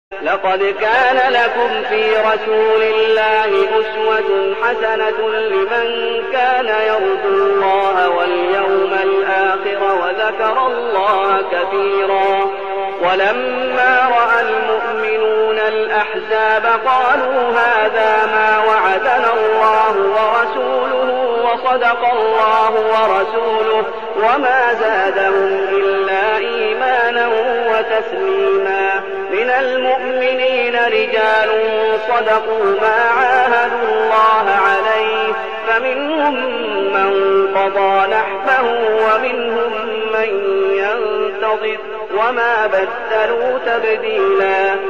لقد كان لكم في رسول الله أسوة حسنة لمن كان يرجو الله واليوم الآخر وذكر الله كثيرا. ولما رأى المؤمنون الأحزاب قالوا هذا ما وعدنا الله ورسوله وصدق الله ورسوله وما زادهم إلا إيمانا وتسليما. من المؤمنين رجال صدقوا ما عاهدوا الله عليه فمنهم من قضى نحبه ومنهم من ينتظر وما بدلوا تبديلا.